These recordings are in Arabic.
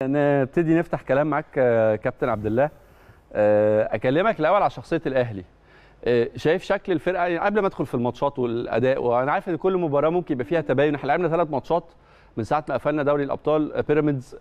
نبتدي نفتح كلام معاك كابتن عبد الله. اكلمك الاول على شخصيه الاهلي. شايف شكل الفرقه يعني قبل ما ادخل في الماتشات والاداء، وانا عارف ان كل مباراه ممكن يبقى فيها تباين. احنا لعبنا 3 ماتشات من ساعه ما قفلنا دوري الابطال، بيراميدز،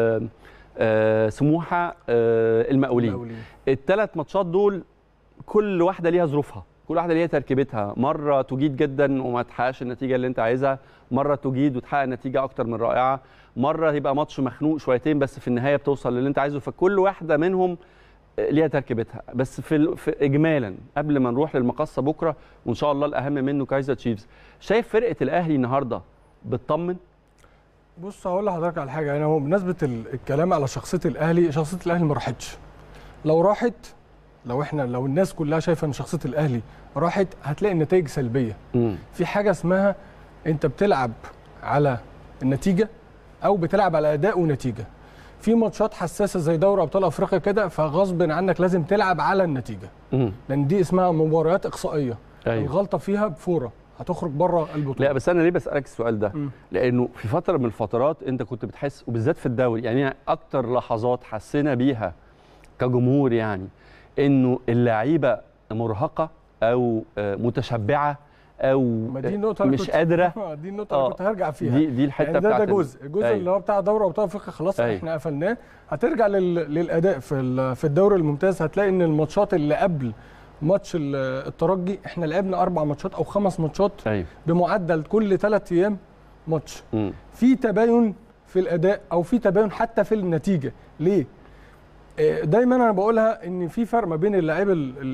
سموحه، المقاولين. ال3 ماتشات دول كل واحده ليها ظروفها، كل واحده ليها تركيبتها. مره تجيد جدا وما تحققش النتيجه اللي انت عايزها، مره تجيد وتحقق نتيجه اكتر من رائعه، مره يبقى ماتش مخنوق شويتين بس في النهايه بتوصل للي انت عايزه. فكل واحده منهم ليها تركيبتها. بس في اجمالا قبل ما نروح للمقصه بكره وان شاء الله الاهم منه كايزر تشيفز، شايف فرقه الاهلي النهارده بتطمن؟ بص هقول لحضرتك على حاجه. هو بالنسبه الكلام على شخصيه الاهلي، شخصيه الاهلي ما راحتش. لو راحت، لو الناس كلها شايفه ان شخصيه الاهلي راحت هتلاقي النتائج سلبيه. في حاجه اسمها انت بتلعب على النتيجه او بتلعب على اداء ونتيجه. في ماتشات حساسه زي دوري ابطال افريقيا كده، فغصب عنك لازم تلعب على النتيجه، لان دي اسمها مباريات اقصائيه. أيوة. الغلطه فيها بفوره هتخرج بره البطوله. لا بس انا ليه بسالك السؤال ده؟ لانه في فتره من الفترات انت كنت بتحس، وبالذات في الدوري، يعني اكتر لحظات حسينا بيها كجمهور يعني انه اللعيبه مرهقه او متشبعه او مش قادره. دي النقطه اللي كنت هرجع فيها. دي الحته يعني بتاعت ده جزء اللي هو بتاع دوري ابطال افريقيا خلاص. احنا قفلناه. هترجع للاداء في الدوري الممتاز، هتلاقي ان الماتشات اللي قبل ماتش الترجي احنا لعبنا 4 ماتشات او 5 ماتشات بمعدل كل 3 ايام ماتش. في تباين في الاداء او في تباين حتى في النتيجه. ليه؟ دايما انا بقولها ان في فرق ما بين اللاعب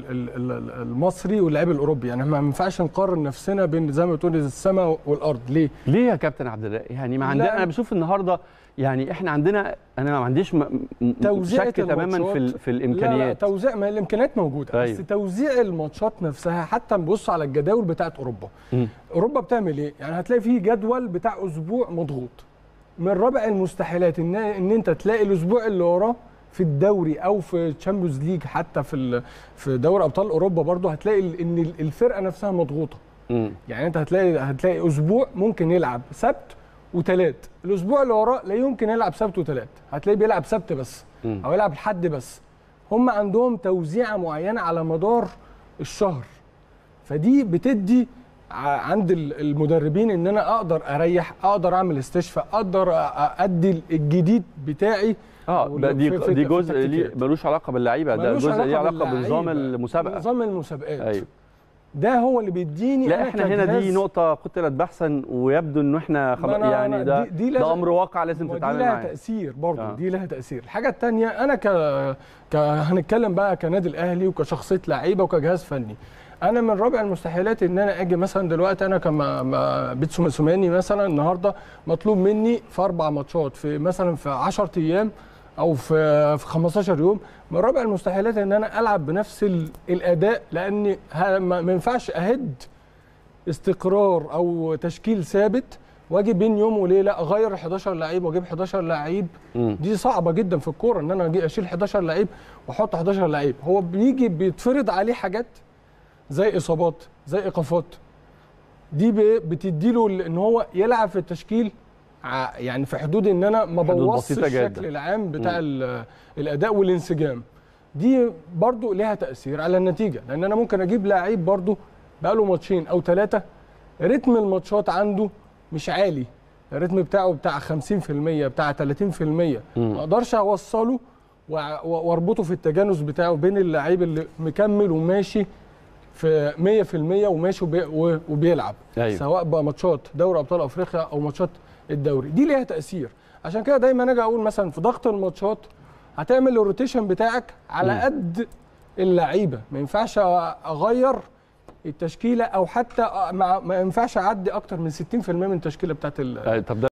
المصري واللاعب الاوروبي. يعني ما ينفعش نقارن نفسنا بين زي ما بتقول السماء والارض. ليه يا كابتن عبد الله؟ يعني ما عندنا، انا بشوف النهارده يعني احنا عندنا، انا ما عنديش شك تماما في الامكانيات. لا توزيع، ما الامكانيات موجوده. أيوه. بس توزيع الماتشات نفسها، حتى نبص على الجداول بتاعت اوروبا. اوروبا بتعمل ايه؟ يعني هتلاقي فيه جدول بتاع اسبوع مضغوط. من رابع المستحيلات ان انت تلاقي الاسبوع اللي وراه في الدوري او في تشامبيونز ليج، حتى في دوري ابطال اوروبا برضه هتلاقي ان الفرقه نفسها مضغوطه. يعني انت هتلاقي اسبوع ممكن يلعب سبت وثلاث، الاسبوع اللي وراه لا يمكن يلعب سبت وثلاث، هتلاقيه بيلعب سبت بس او يلعب الحد بس. هم عندهم توزيعه معينه على مدار الشهر، فدي بتدي عند المدربين ان انا اقدر اريح، اقدر اعمل استشفاء، اقدر ادي الجديد بتاعي. دي جزء ملوش علاقه باللعيبه، ده جزء ليه علاقه بنظام المسابقه. نظام المسابقات. أيوه. ده هو اللي بيديني. لا احنا هنا دي نقطه قتلت بحثا، ويبدو انه احنا خلاص يعني ده امر واقع لازم تتعامل معاه. دي لها تاثير برضه. دي لها تاثير. الحاجه الثانيه، انا هنتكلم بقى كنادي الاهلي وكشخصيه لعيبه وكجهاز فني. انا من رابع المستحيلات ان انا اجي مثلا دلوقتي، انا كما بيتسو موسيماني مثلا النهارده مطلوب مني في 4 ماتشات في مثلا في 10 ايام او في 15 يوم. من رابع المستحيلات ان انا العب بنفس الاداء، لان ما ينفعش اهد استقرار او تشكيل ثابت واجي بين يوم وليله اغير 11 لعيب واجيب 11 لعيب. دي صعبه جدا في الكوره ان انا اجي اشيل 11 لعيب واحط 11 لعيب. هو بيجي بيتفرض عليه حاجات زي اصابات، زي ايقافات، دي بتديله ان هو يلعب في التشكيل يعني في حدود ان انا ما بوظش الشكل العام بتاع الاداء والانسجام. دي برضو ليها تاثير على النتيجه، لان انا ممكن اجيب لعيب برضو بقاله ماتشين او 3 رتم الماتشات عنده مش عالي، الرتم بتاعه بتاع 50%، بتاع 30%، ما اقدرش اوصله واربطه في التجانس بتاعه بين اللعيب اللي مكمل وماشي في 100% وماشي وبيلعب. أيوه. سواء بقى ماتشات دوري ابطال افريقيا او ماتشات الدوري، دي ليها تاثير. عشان كده دايما اجي اقول مثلا في ضغط الماتشات هتعمل الروتيشن بتاعك على قد اللعيبه. ما ينفعش اغير التشكيله، او حتى ما ينفعش اعدي اكتر من 60% من التشكيله بتاعت. طب ده